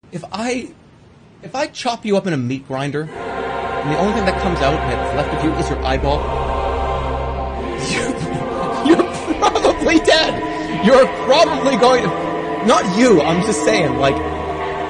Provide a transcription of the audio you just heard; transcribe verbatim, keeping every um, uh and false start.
If I, if I chop you up in a meat grinder, and the only thing that comes out that's left of you is your eyeball, you, you're probably dead. You're probably going to, not you, I'm just saying, like,